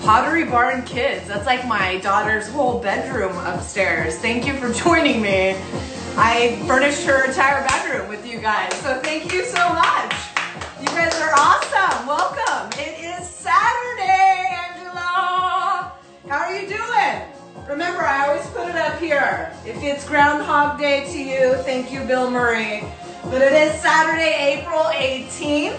Pottery Barn Kids. That's like my daughter's whole bedroom upstairs. Thank you for joining me. I furnished her entire bedroom with you guys, so thank you so much. You guys are awesome. Welcome. It is Saturday, Angela. How are you doing? Remember, I always put it up here. If it's Groundhog Day to you, thank you, Bill Murray. But it is Saturday, April 18th,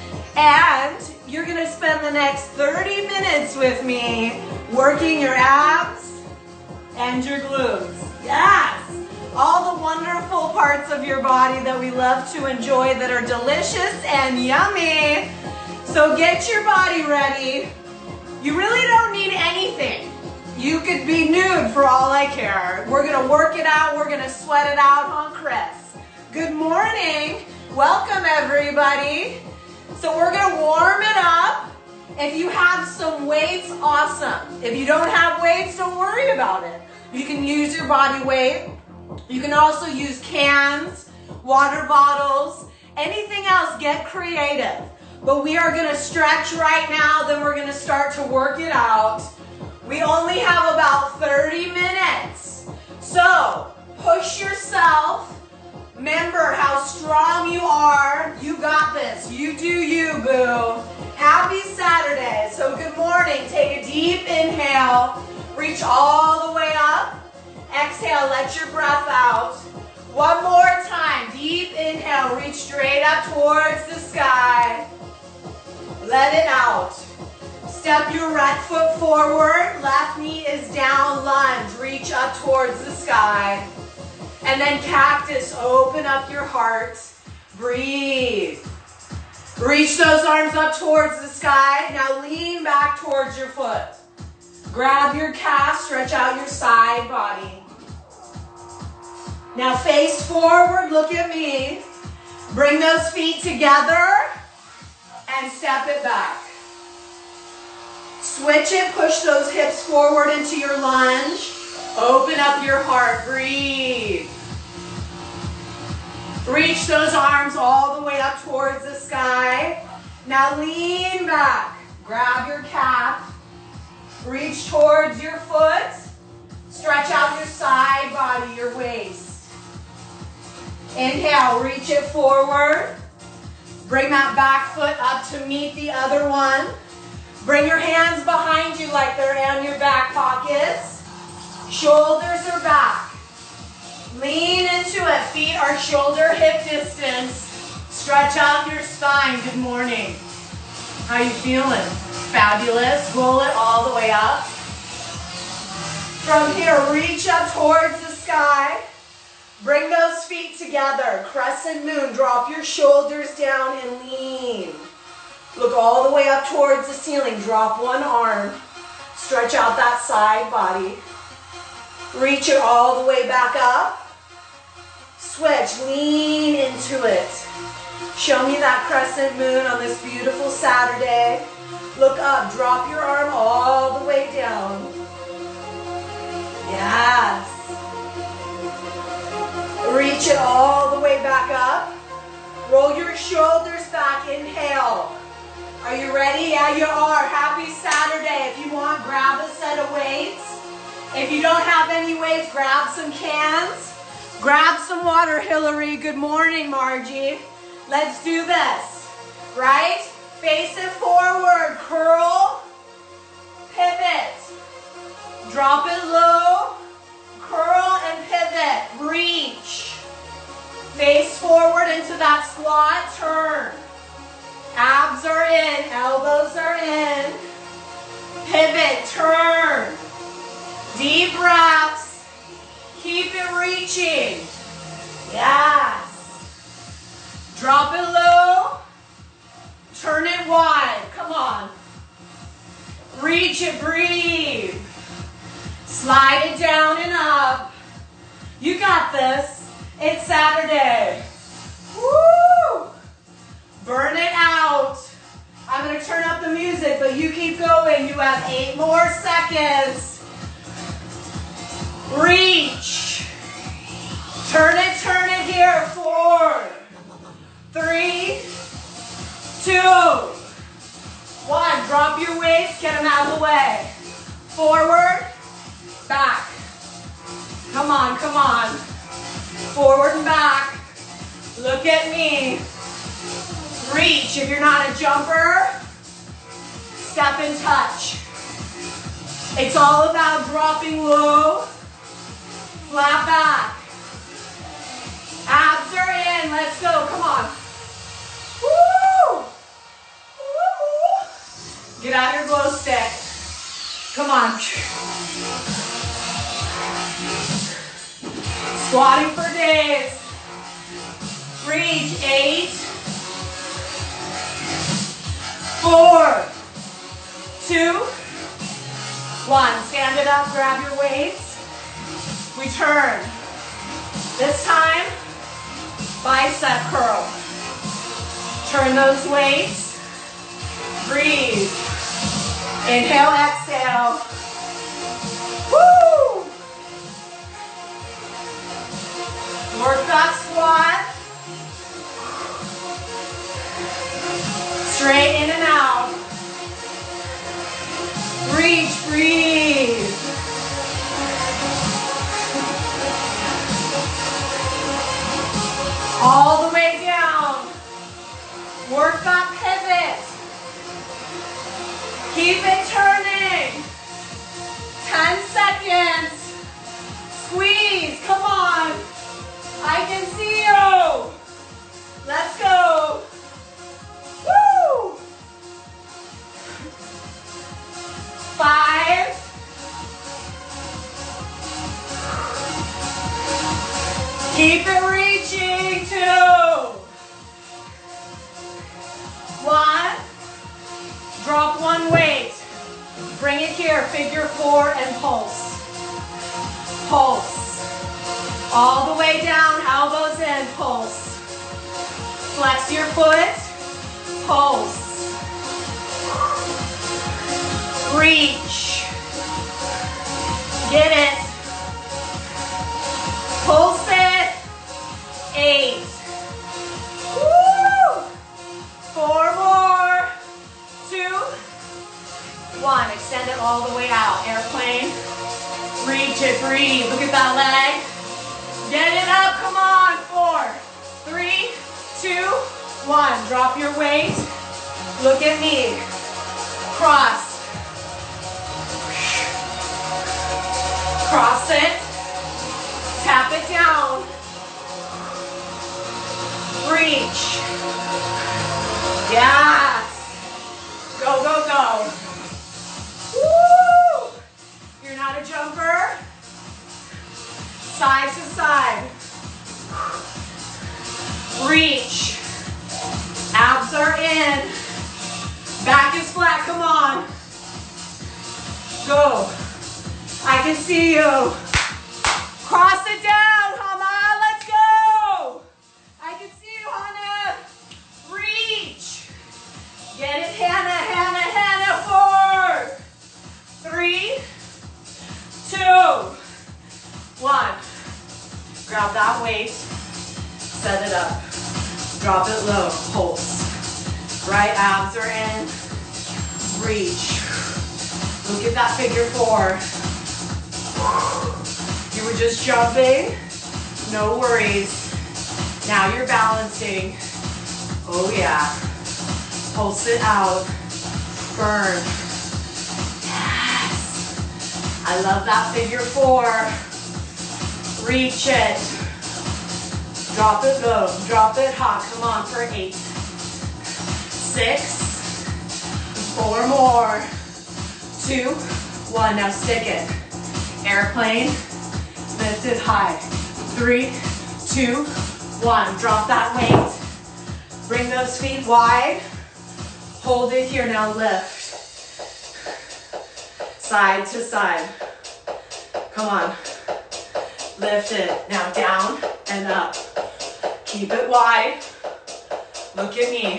and you're gonna spend the next 30 minutes with me working your abs and your glutes. Yes! All the wonderful parts of your body that we love to enjoy that are delicious and yummy. So get your body ready. You really don't need anything. You could be nude for all I care. We're gonna work it out, we're gonna sweat it out on Chris. Good morning, welcome everybody. So we're gonna warm it up. If you have some weights, awesome. If you don't have weights, don't worry about it. You can use your body weight. You can also use cans, water bottles, anything else, get creative. But we are gonna stretch right now, then we're gonna start to work it out. We only have about 30 minutes. So push yourself. Remember how strong you are. You got this. You do you, boo. Happy Saturday. So good morning. Take a deep inhale. Reach all the way up. Exhale, let your breath out. One more time. Deep inhale. Reach straight up towards the sky. Let it out. Step your right foot forward. Left knee is down. Lunge. Reach up towards the sky. And then cactus, open up your heart. Breathe. Reach those arms up towards the sky. Now lean back towards your foot. Grab your calf, stretch out your side body. Now face forward, look at me. Bring those feet together and step it back. Switch it, push those hips forward into your lunge. Open up your heart, breathe. Reach those arms all the way up towards the sky. Now lean back, grab your calf, reach towards your foot, stretch out your side body, your waist. Inhale, reach it forward. Bring that back foot up to meet the other one. Bring your hands behind you like they're in your back pockets. Shoulders are back. Lean into it. Feet are shoulder hip distance. Stretch out your spine. Good morning. How you feeling? Fabulous. Roll it all the way up. From here, reach up towards the sky. Bring those feet together. Crescent moon. Drop your shoulders down and lean. Look all the way up towards the ceiling. Drop one arm. Stretch out that side body. Reach it all the way back up. Switch, lean into it. Show me that crescent moon on this beautiful Saturday. Look up, drop your arm all the way down. Yes. Reach it all the way back up. Roll your shoulders back, inhale. Are you ready? Yeah, you are. Happy Saturday. If you want, grab a set of weights. If you don't have any weights, grab some cans. Grab some water, Hillary. Good morning, Margie. Let's do this. Right? Face it forward. Curl. Pivot. Drop it low. Curl and pivot. Reach. Face forward into that squat. Turn. Abs are in. Elbows are in. Pivot. Turn. Deep breaths. Keep it reaching. Yes. Drop it low. Turn it wide. Come on. Reach it. Breathe. Slide it down and up. You got this. It's Saturday. Woo! Burn it out. I'm going to turn up the music, but you keep going. You have 8 more seconds. Reach. Turn it here. 4, 3, 2, 1. on, drop your weights, get them out of the way. Forward, back. Come on, come on. Forward and back. Look at me. Reach. If you're not a jumper, step and touch. It's all about dropping low, flat back. Abs are in. Let's go. Come on. Woo! Woo! Get out your glow stick. Come on. Squatting for days. Reach. 8, 4, 2, 1. Stand it up, grab your weights. We turn. This time, bicep curl. Turn those weights. Breathe. Inhale, exhale. Woo! Work that squat. Straight in and out. Reach, breathe. All the way down. Work that pivot. Keep it turning. 10 seconds. Squeeze, come on. I can see you. Let's go. Woo! 5. 2. Keep it reaching. 2. 1. Drop one weight. Bring it here, figure 4 and pulse. Pulse. All the way down, elbows in, pulse. Flex your foot, pulse. Reach. Get it. Pulse it. 8. Woo! 4 more. 2, 1. Extend it all the way out. Airplane. Reach it, breathe. Look at that leg. Get it up, come on. 4, 3, 2, 1. Drop your weight. Look at me. Cross. Cross it. Tap it down. Reach. Yes. Go, go, go. Woo! You're not a jumper. Side to side. Reach. Abs are in. Back is flat, come on. Go. I can see you. Cross it down, Hannah. Let's go. I can see you, Hannah. Reach. Get it, Hannah, Hannah, Hannah. 4, 3, 2, 1. Grab that weight. Set it up. Drop it low. Pulse. Right abs are in. Reach. Look at that figure 4. You were just jumping. No worries. Now you're balancing. Oh yeah. Pulse it out. Burn. Yes. I love that figure 4. Reach it. Drop it low. Drop it hot. Come on for 8. 6. 4 more. 2, 1. Now stick it. Airplane. Lift it high. 3, 2, 1. Drop that weight. Bring those feet wide. Hold it here. Now lift. Side to side. Come on. Lift it. Now down and up. Keep it wide. Look at me.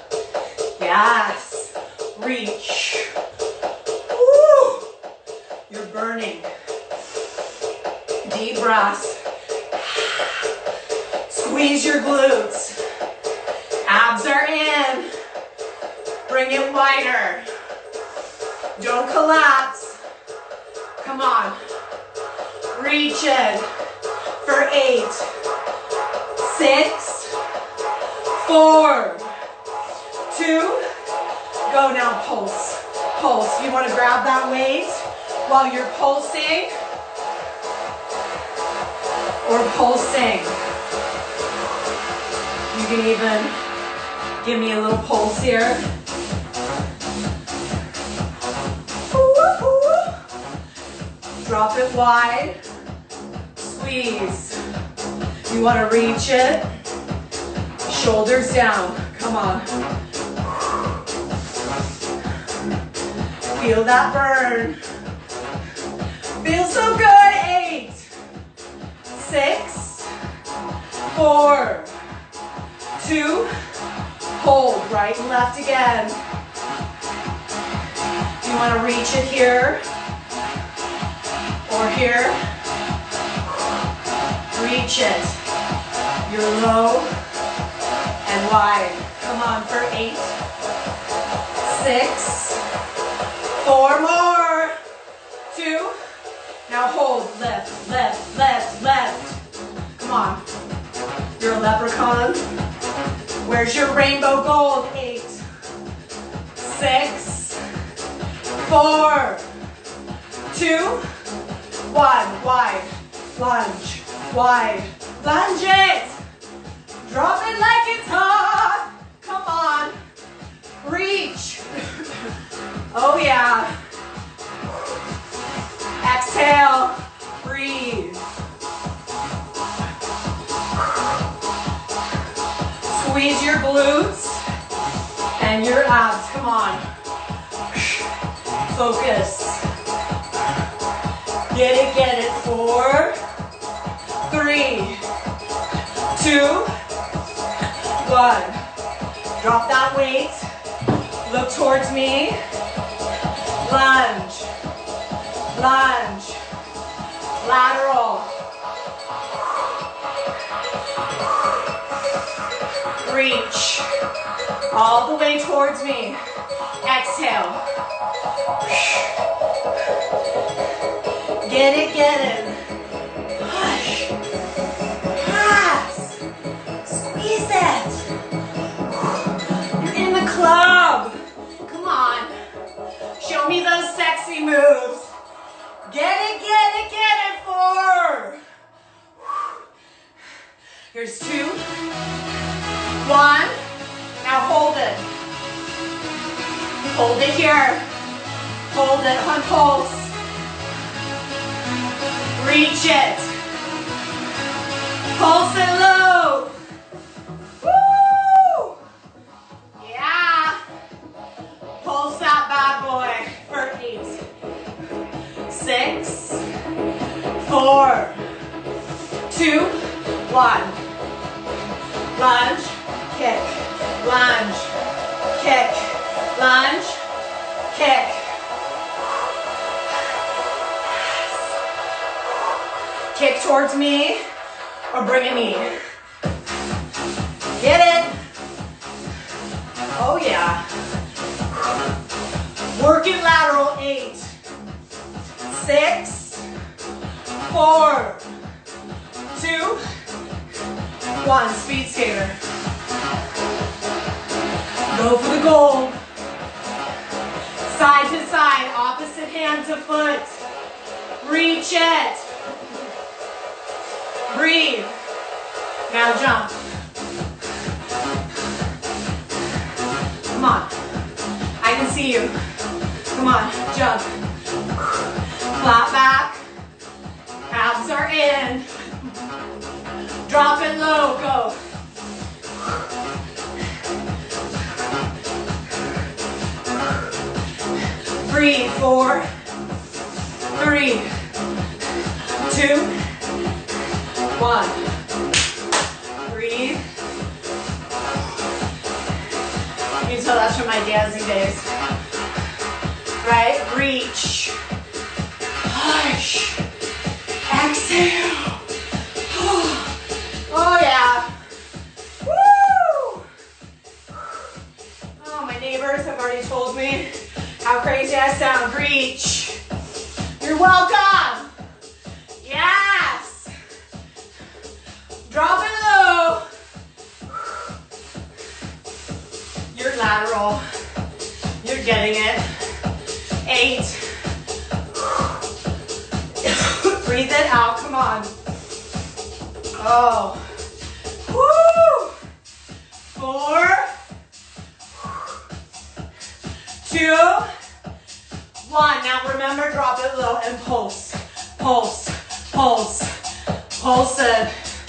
Yes. Reach. Woo. You're burning. Deep breaths. Squeeze your glutes. Abs are in. Bring it wider. Don't collapse. Come on. Reach it for 8, 6, 4, 2, go now, pulse. Pulse. You want to grab that weight while you're pulsing or pulsing. You can even give me a little pulse here. Drop it wide. Squeeze. You want to reach it. Shoulders down. Come on. Feel that burn. Feels so good. 8, 6, 4, 2, hold. Right and left again. You want to reach it here or here. Reach it. You're low and wide. Come on for 8, 6, 4 more. 2. Now hold. Lift, lift, lift, lift. Come on. You're a leprechaun. Where's your rainbow gold? 8, 6, 4, 2, 1. Wide. Lunge. Wide. Lunge it. Drop it like it's hot. Come on. Reach. Oh yeah. Exhale. Breathe. Squeeze your glutes and your abs. Come on. Focus. Get it, get it. 4, 3, 2, 1. Drop that weight. Look towards me. Lunge. Lunge. Lateral. Reach. All the way towards me. Exhale. Get it, get it. Push. Press. Squeeze it. You're in the club. Come on. Show me those sexy moves. Get it, get it, get it. 4. Here's 2, 1. Now hold it. Hold it here. Hold it on pulse. Reach it. Pulse it low. Woo! Yeah. Pulse that bad boy for 8, 6, 4, 2, 1. Lunge, kick, lunge, kick, lunge, kick. Kick towards me or bring a knee. Get it. Oh yeah. Work it lateral. 8, 6, 4, 2, 1. Speed skater. Go for the goal. Side to side, opposite hand to foot. Reach it. Breathe. Now jump. Come on. I can see you. Come on, jump. Flat back. Abs are in. Drop it low, go. Breathe. 4, 3, 2, 1. Breathe. You can tell that's from my dancing days. Right? Reach. Push. Exhale. Oh yeah. Woo! Oh, my neighbors have already told me How crazy I sound. Reach. You're welcome. Yes. Drop it low. You're lateral. You're getting it. 8. Breathe it out. Come on. Oh. Woo. 4. 2. 1. Now remember, drop it low and pulse. Pulse. Pulse. Pulse it.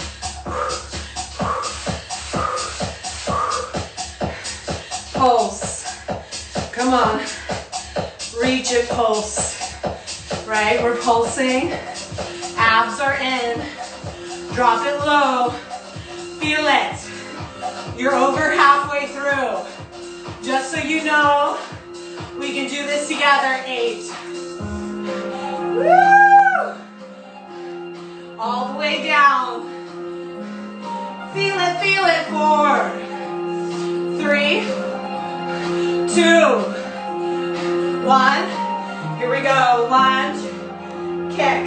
Pulse. Come on. Reach it, pulse. Right? We're pulsing. Abs are in. Drop it low. Feel it. You're over halfway through. Just so you know, we can do this together. 8. Woo! All the way down. Feel it, feel it. 4, 3, 2, 1. Here we go. Lunge, kick.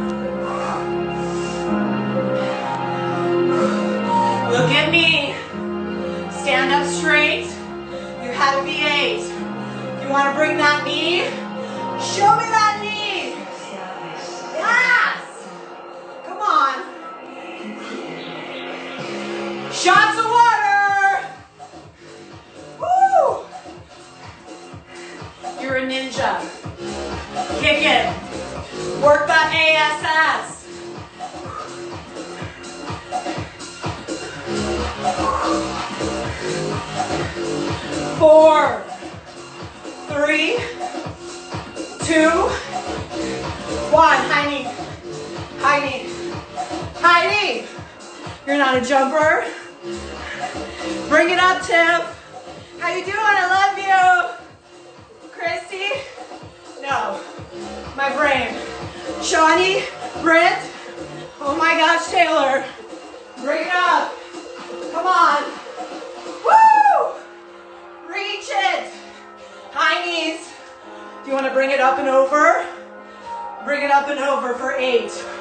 Look at me. Stand up straight. You had to be 8. You want to bring that knee? Show me that knee. Yes. Come on. Shots of water. Woo. You're a ninja. Kick it. Work that ASS. 4, 3, 2, 1. High knee. High knee. High knee. You're not a jumper. Bring it up, Tim. How you doing? I love you. Christy? No. My brain. Shawnee? Brent? Oh my gosh, Taylor. Bring it up. Come on. Woo! Reach it. High knees. Do you want to bring it up and over? Bring it up and over for 8. 6,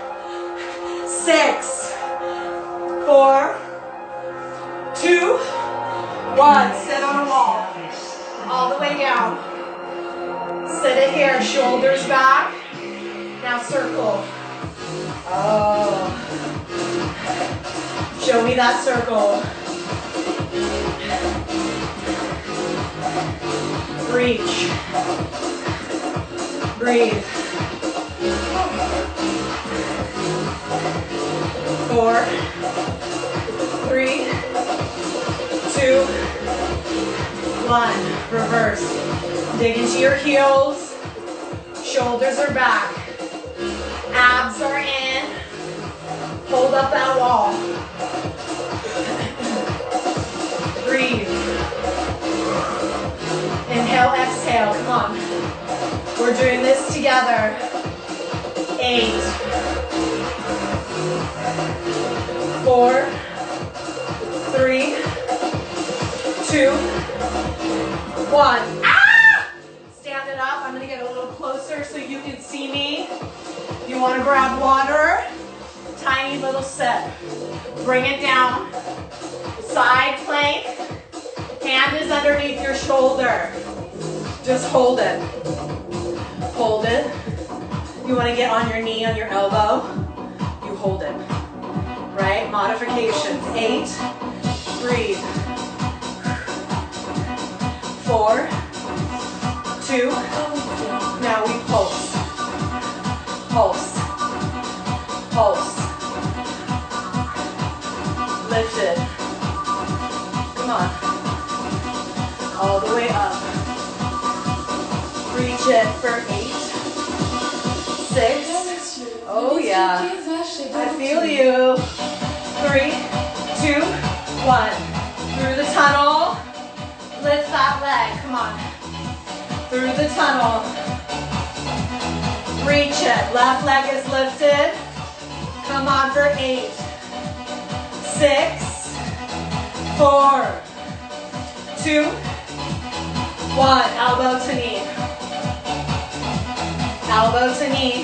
4, 2, 1. Sit on a wall. All the way down. Sit it here. Shoulders back. Now circle. Oh. Show me that circle. Reach. Breathe. 4, 3, 2, 1. Reverse. Dig into your heels. Shoulders are back. Abs are in. Hold up that wall. Breathe. Inhale, exhale. Come on. We're doing this together. 8, 4, 3, 2, 1. Ah! Stand it up. I'm going to get a little closer so you can see me. You want to grab water. Tiny little sip. Bring it down. Side plank. Hand is underneath your shoulder. Just hold it. Hold it. You want to get on your knee, on your elbow. You hold it. Right? Modifications. 8. Breathe. 4, 2. Now we pulse. Pulse. Pulse. Lift it. Come on. All the way up. Reach it for 8, 6. Oh yeah. I feel you. 3, 2, 1. Through the tunnel. Lift that leg. Come on. Through the tunnel. Reach it. Left leg is lifted. Come on for 8, 6, 4, 2, 1. Elbow to knee. Elbow to knee.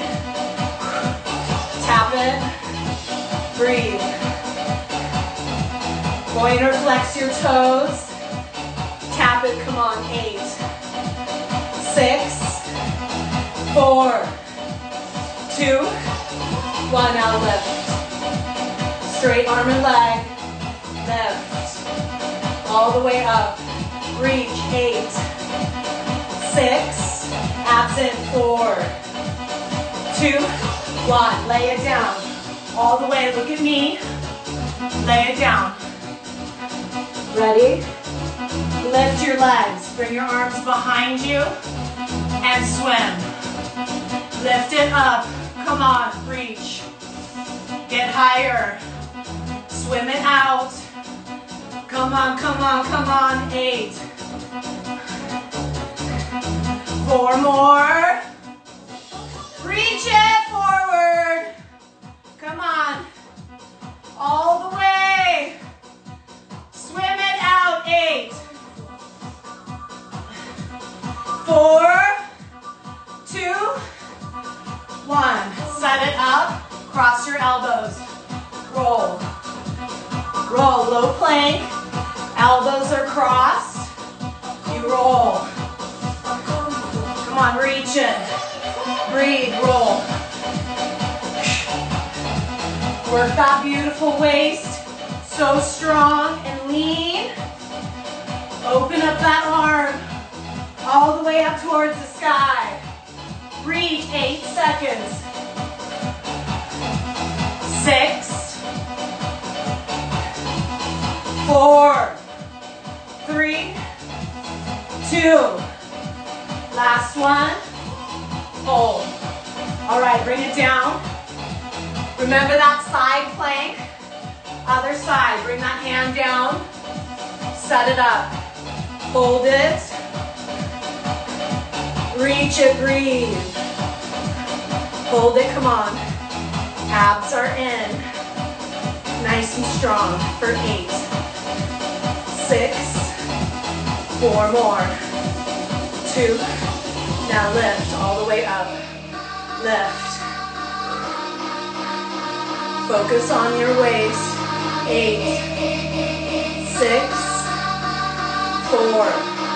Tap it. Breathe. Pointer, flex your toes. Tap it, come on, 8, 6, 4, 2, 1, now lift. Straight arm and leg, lift. All the way up, reach, 8, 6, absent, 4, 2, 1, lay it down. All the way, look at me, lay it down. Ready? Lift your legs, bring your arms behind you, and swim. Lift it up, come on, reach. Get higher, swim it out. Come on, come on, come on, 8. 4 more. Reach it forward. Come on, all the way. Swim it out, 8. 4, 2, 1. Set it up, cross your elbows. Roll. Roll, low plank. Elbows are crossed. You roll. Come on, reach it. Breathe, roll. Work that beautiful waist. So strong and lean. Open up that arm. All the way up towards the sky. Reach, 8 seconds. 6, 4, 3, 2. Last one. Hold. All right, bring it down. Remember that side plank. Other side, bring that hand down. Set it up. Hold it. Reach it, breathe. Hold it, come on. Abs are in. Nice and strong for 8, 6, 4 more. 2. Now lift all the way up. Lift. Focus on your waist. 8, 6, 4,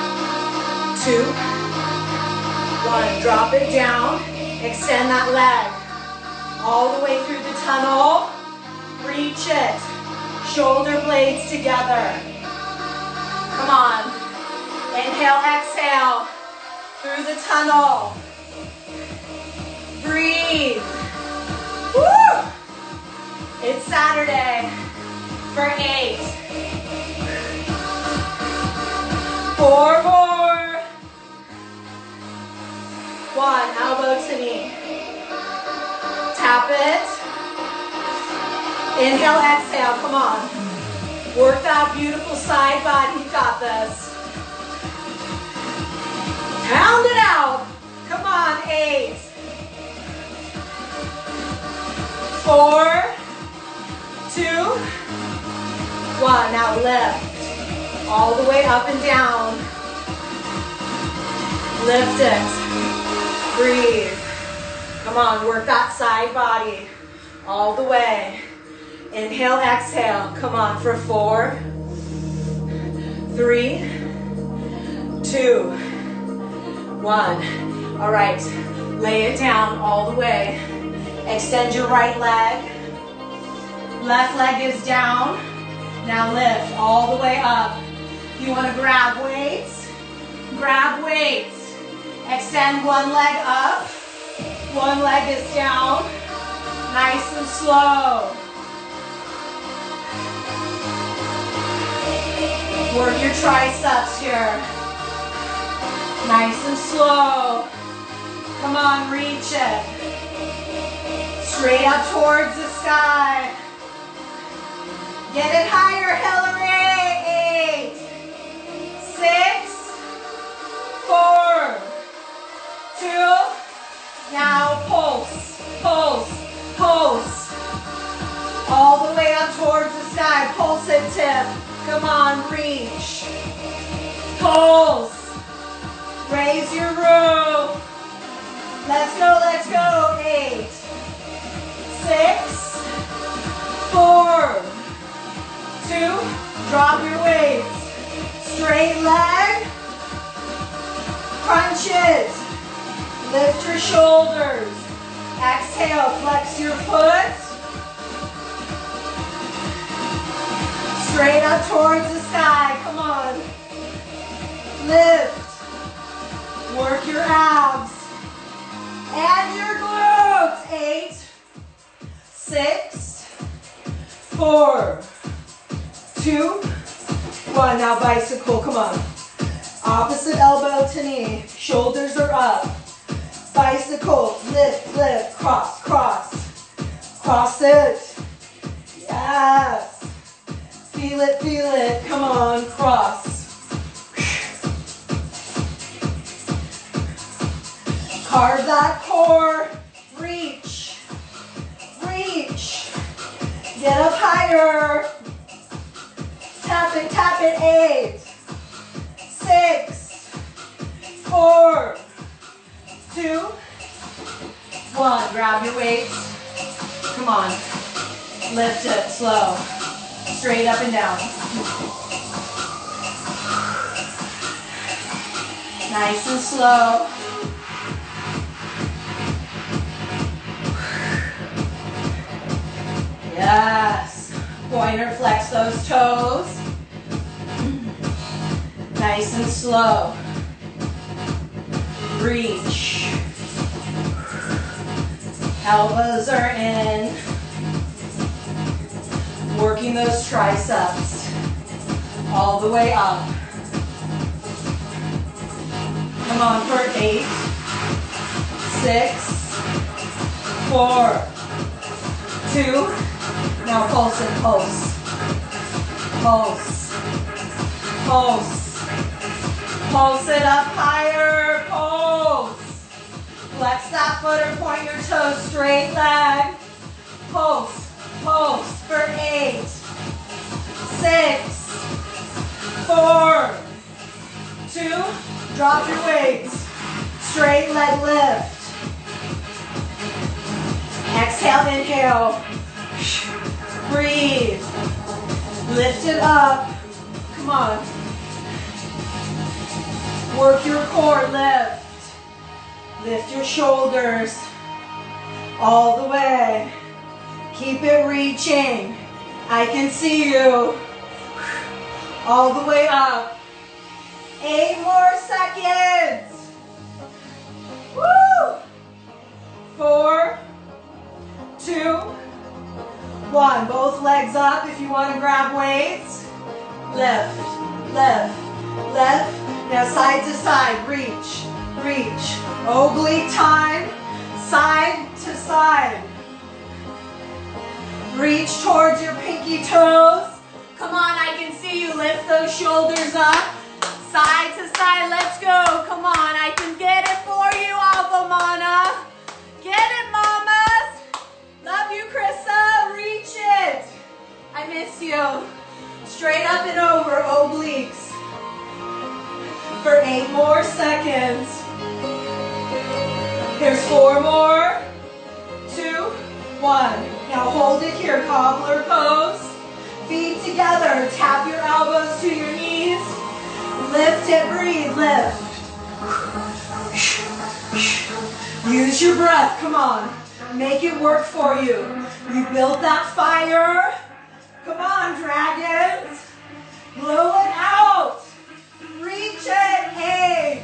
2, 1, drop it down, extend that leg, all the way through the tunnel, reach it, shoulder blades together, come on, inhale, exhale, through the tunnel, breathe, woo! It's Saturday for 8, 4 more. 1, elbow to knee. Tap it. Inhale, exhale, come on. Work that beautiful side body, you got this. Pound it out. Come on, 8. 4, 2, 1. Now lift. All the way up and down. Lift it. Breathe. Come on, work that side body all the way. Inhale, exhale. Come on for 4, 3, 2, 1. All right, lay it down all the way. Extend your right leg. Left leg is down. Now lift all the way up. You want to grab weights? Grab weights. Extend one leg up, one leg is down, nice and slow. Work your triceps here, nice and slow. Come on, reach it. Straight up towards the sky. Get it higher, Hillary. 8, 6, 4, 2, now pulse, pulse, pulse. All the way up towards the sky, pulse it, tip. Come on, reach. Pulse. Raise your roof. Let's go, Drop your weights. Straight leg. Crunch it. Lift your shoulders. Exhale, flex your foot. Straight up towards the sky, come on. Lift. Work your abs. And your glutes. 8, 6, 4, 2, 1. Now bicycle, come on. Opposite elbow to knee. Shoulders are up. Bicycle, lift, lift, cross, cross. Cross it. Yes. Feel it, come on, cross. Carve that core, reach, reach. Get up higher. Tap it, 8, 6, 4, 2, 1. Grab your weights. Come on. Lift it slow. Straight up and down. Nice and slow. Yes. Pointer, flex those toes. Nice and slow. Reach. Elbows are in. Working those triceps all the way up. Come on for 8, 6, 4, 2. Now pulse it, pulse. Pulse. Pulse. Pulse it up higher. Pulse. Flex that foot or point your toes. Straight leg. Pulse. Pulse for 8, 6, 4, 2. Drop your weights. Straight leg lift. Exhale, inhale. Breathe. Lift it up. Come on. Work your core, lift. Lift your shoulders all the way. Keep it reaching. I can see you. All the way up. 8 more seconds. Woo! 4, 2, 1. Both legs up if you want to grab weights. Lift, lift, lift. Now side to side, reach, reach. Oblique time, side to side. Reach towards your pinky toes. Come on, I can see you. Lift those shoulders up. Side to side, let's go. Come on, I can get it for you, Alvamana. Get it, mamas. Love you, Krissa. Reach it. I miss you. Straight up and over, obliques. For 8 more seconds. Here's 4 more. 2, 1. Now hold it here, cobbler pose. Feet together, tap your elbows to your knees. Lift it, breathe, lift. Use your breath, come on. Make it work for you. You built that fire. Come on, dragons. Blow it out. Reach it, 8,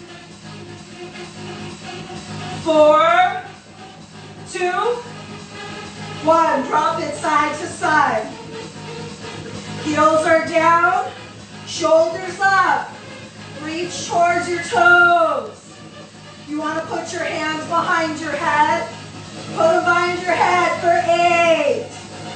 4, 2, 1. Drop it side to side. Heels are down. Shoulders up. Reach towards your toes. You want to put your hands behind your head. Put them behind your head for 8,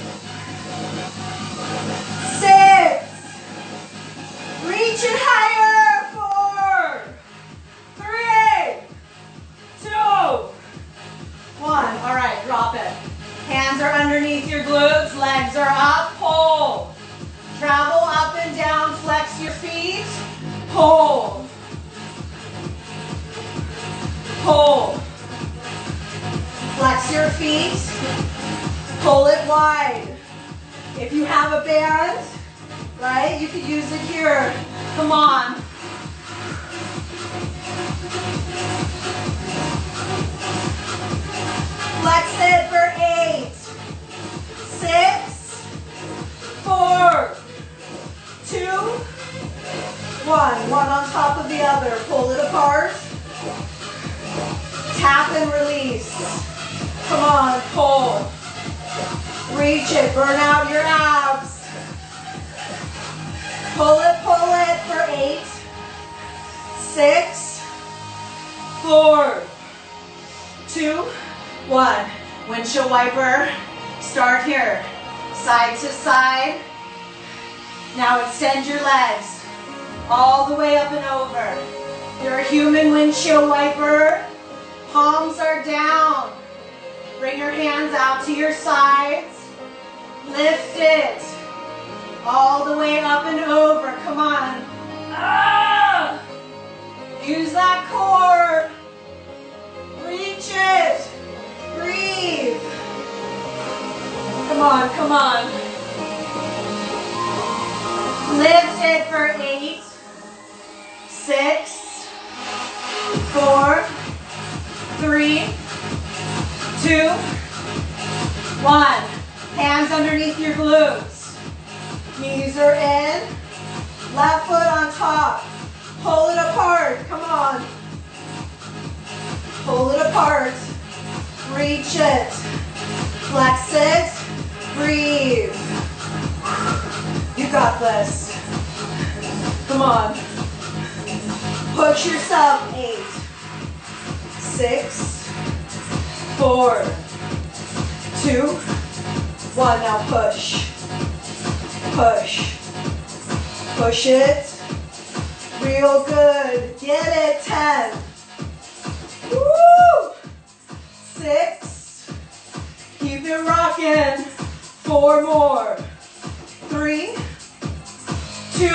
6. Reach it higher. 4, 3, 2, 1. All right, drop it. Hands are underneath your glutes. Legs are up. Pull. Travel up and down. Flex your feet. Pull. Pull. Flex your feet. Pull it wide. If you have a band, right? the other. Pull it apart. Tap and release. Come on, pull. Reach it, burn out your abs. Pull it for 8, 6, 4, 2, 1. Windshield wiper, start here. Side to side. Now extend your legs all the way up and over. You're a human windshield wiper. Palms are down. Bring your hands out to your sides. Lift it. All the way up and over. Come on. Ah! Use that core. Reach it. Breathe. Come on, come on. Lift it for 8, 6, 4, 3, 2, 1. Hands underneath your glutes. Knees are in. Left foot on top. Pull it apart. Come on. Pull it apart. Reach it. Flex it. Breathe. You got this. Come on. Push yourself. 8, 6, 4, 2, 1. Now push. Push. Push it. Real good. Get it. 10. Woo! 6. Keep it rocking. 4 more. 3, 2,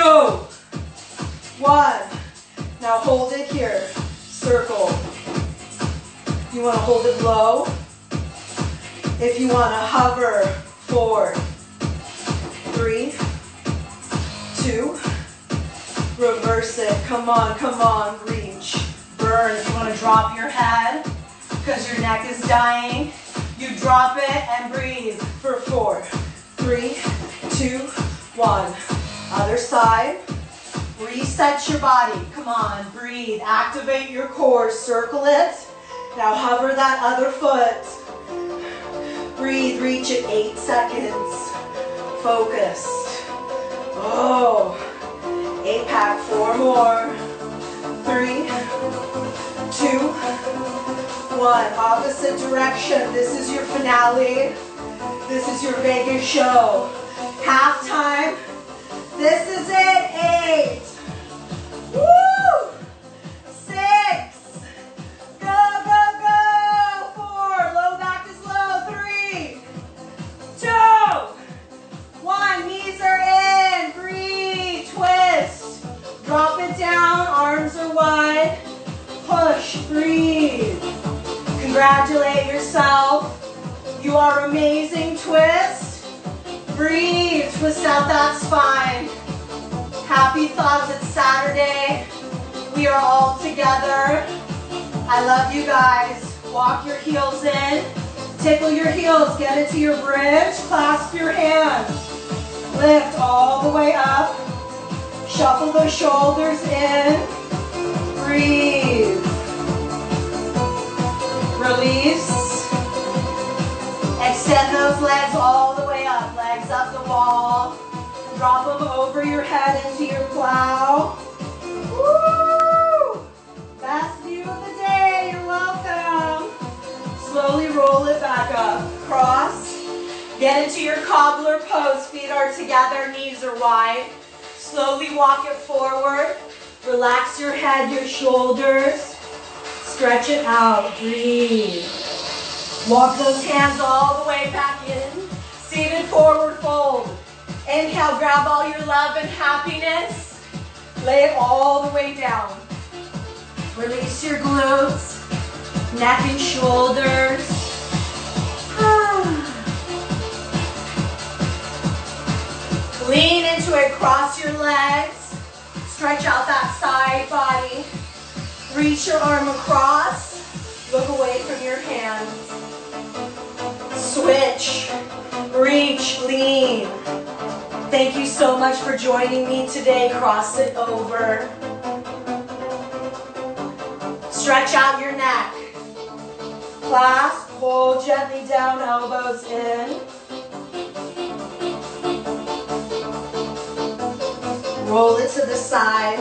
1. Now hold it here. Circle. You want to hold it low. If you want to hover, 4, 3, 2, reverse it. Come on, come on, reach. Burn. If you want to drop your head because your neck is dying, you drop it and breathe for 4, 3, 2, 1. Other side. Reset your body. Come on, breathe. Activate your core. Circle it. Now hover that other foot. Breathe. Reach it. 8 seconds. Focus. Oh. 8-pack. 4 more. 3, 2, 1. Opposite direction. This is your finale. This is your Vegas show. Halftime. This is it. 8. Woo! 6. Go, go, go. 4. Low back is low. 3, 2, 1. Knees are in. Breathe. Twist. Drop it down. Arms are wide. Push. Breathe. Congratulate yourself. You are amazing. Twist. Breathe. Twist out that spine. Happy thoughts. It's Saturday. We are all together. I love you guys. Walk your heels in. Tickle your heels. Get into your bridge. Clasp your hands. Lift all the way up. Shuffle the shoulders in. Breathe. Release. Extend those legs all the way up. Legs up the wall. Drop them over your head into your plow. Woo! Best view of the day. You're welcome. Slowly roll it back up. Cross. Get into your cobbler pose. Feet are together. Knees are wide. Slowly walk it forward. Relax your head, your shoulders. Stretch it out. Breathe. Walk those hands all the way back in. Seated forward fold. Inhale, grab all your love and happiness. Lay it all the way down. Release your glutes, neck and shoulders. Lean into it, cross your legs. Stretch out that side body. Reach your arm across. Look away from your hands. Switch, reach, lean. Thank you so much for joining me today. Cross it over. Stretch out your neck. Clasp, hold gently down, elbows in. Roll it to the side.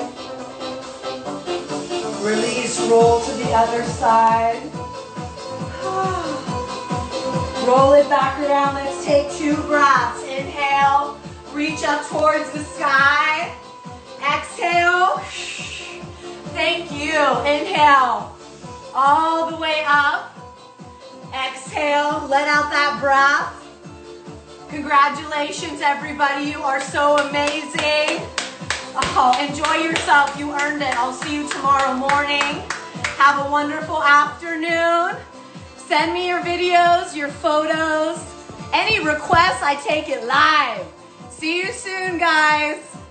Release, roll to the other side. Roll it back around. Let's take 2 breaths. Inhale, reach up towards the sky. Exhale. Thank you. Inhale, all the way up. Exhale, let out that breath. Congratulations, everybody. You are so amazing. Oh, enjoy yourself. You earned it. I'll see you tomorrow morning. Have a wonderful afternoon. Send me your videos, your photos. Any requests, I take it live. See you soon, guys.